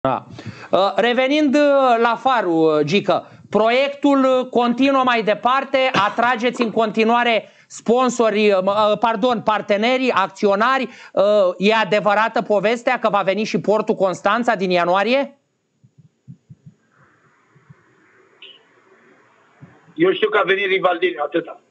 Da. Revenind la Faru, Gică, proiectul continuă mai departe, atrageți în continuare sponsorii, partenerii, acționari. E adevărată povestea că va veni și portul Constanța din ianuarie? Eu știu că a venit Rivaldini, atâta.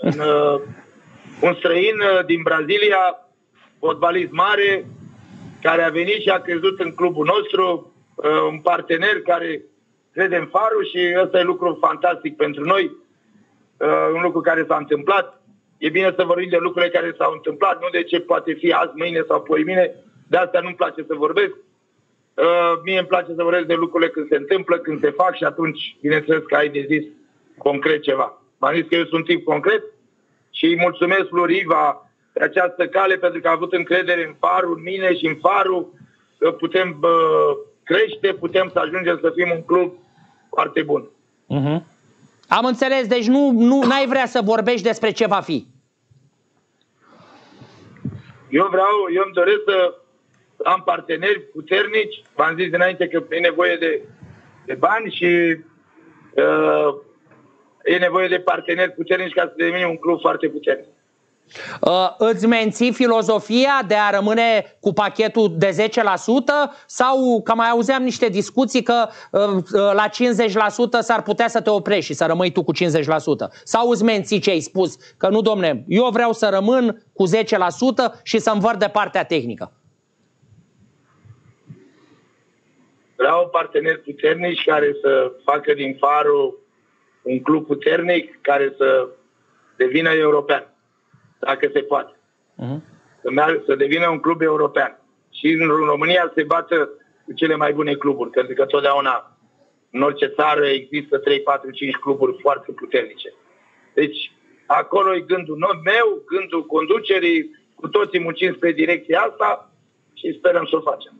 Un străin din Brazilia, fotbalist mare, care a venit și a crezut în clubul nostru, un partener care crede în Farul și ăsta e lucru fantastic pentru noi, un lucru care s-a întâmplat. E bine să vorbim de lucrurile care s-au întâmplat, nu de ce poate fi azi, mâine sau poimine, de asta nu-mi place să vorbesc. Mie îmi place să vorbesc de lucrurile când se întâmplă, când se fac și atunci, bineînțeles că ai de zis concret ceva. M-am zis că eu sunt tip concret și îi mulțumesc lui Riva pe această cale pentru că a avut încredere în Farul, în mine și în Farul. Putem crește, putem să ajungem să fim un club foarte bun. Am înțeles, deci nu ai vrea să vorbești despre ce va fi. Eu îmi doresc să am parteneri puternici. V-am zis dinainte că e nevoie de bani și e nevoie de parteneri puternici ca să devenim un club foarte puternic. Îți menții filozofia de a rămâne cu pachetul de 10% sau că mai auzeam niște discuții că la 50% s-ar putea să te oprești și să rămâi tu cu 50%? Sau îți menții ce ai spus? Că nu, domne, eu vreau să rămân cu 10% și să învăr de partea tehnică. Vreau parteneri puternici care să facă din Farul un club puternic care să devină european. Dacă se poate. Să devină un club european. Și în România se bată cu cele mai bune cluburi. Pentru că totdeauna în orice țară există 3, 4, 5 cluburi foarte puternice. Deci acolo e gândul meu, gândul conducerii, cu toții muncim spre direcția asta și sperăm să o facem.